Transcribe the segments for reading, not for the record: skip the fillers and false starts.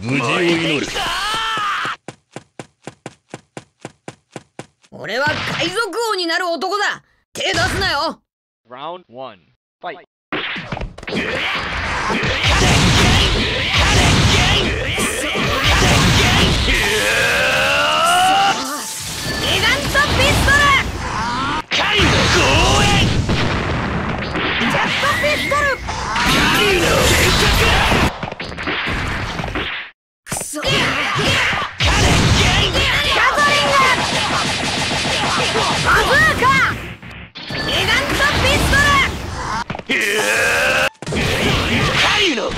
無事を祈る。 俺は海賊王になる男だ。手出すなよ。 Round 1. Fight. ギガントピストル。 カイの公園。 ジェットピストル。 カイのクソ。 計画。 ガトリング。バズーカ。ギガントピストル。 カイの。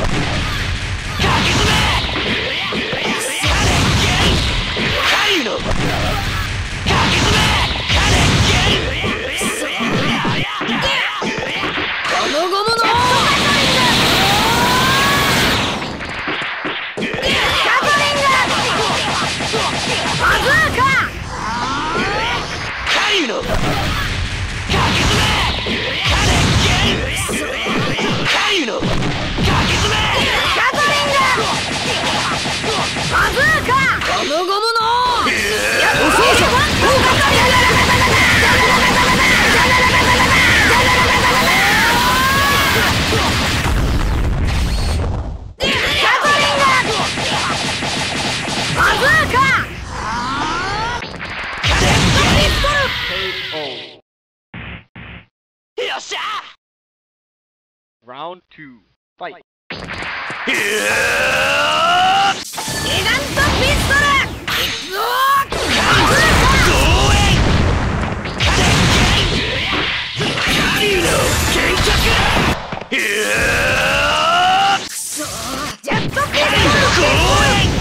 Round 2. Fight. ギガントピストル。クソ。ジェットピストル。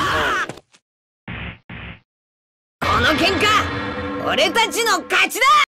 この喧嘩、俺たちの勝ちだ。